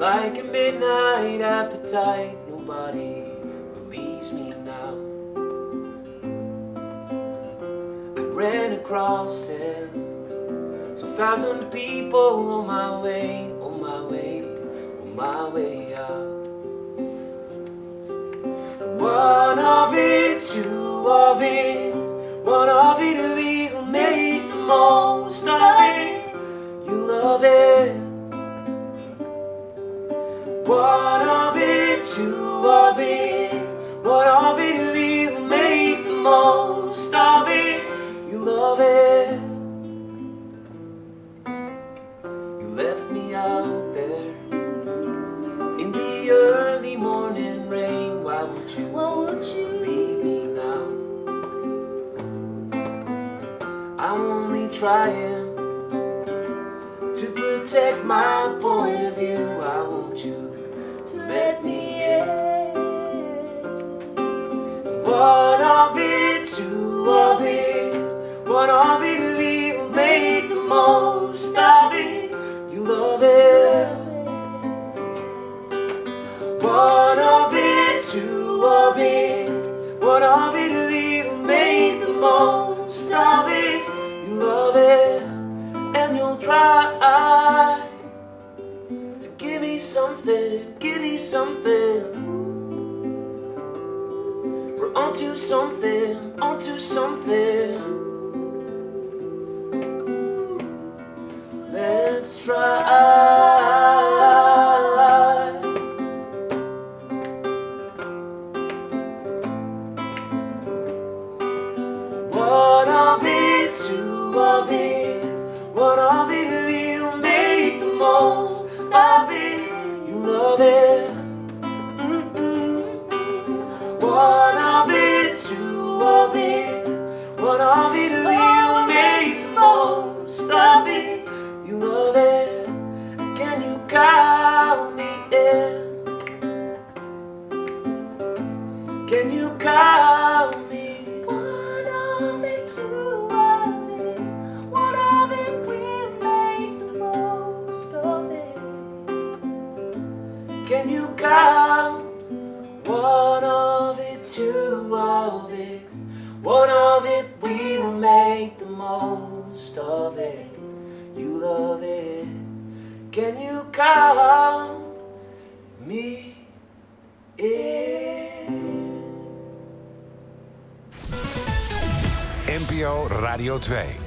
like a midnight appetite. Nobody believes me now. I ran across it. Some 1,000 people on my way, on my way, on my way out. One of it, two of it, one of it, we will make the most of it. You love it. One of it, two of it, one of it, we will make the most of it. You love it. You left me out there in the early morning rain. Why would you leave me now? I'm only trying to protect my point of view. I want you to let me in. One of it, two of it, one of it, we will make the most of it. You love it. One of it, two of it, one of it, we will make the most of it. You love it, and you'll try to give me something, give me something. We're onto something, onto something. Let's try. One of it, two of it, one of it, we'll make the most of it. You love it. One of it, two of it, one of it, we'll make the most of it. You love it. Can you count me in? Can you count me? One of it, two of it, one of it, we'll make the most of it. Can you count? One of it, two of it, one of it, we will make the most of it. You love it. Can you count me in? NPO Radio 2.